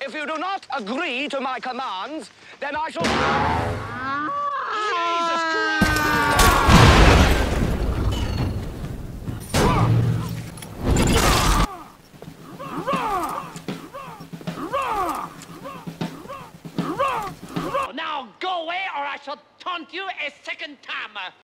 If you do not agree to my commands, then I shall... Jesus Christ! Now go away or I shall taunt you a second time.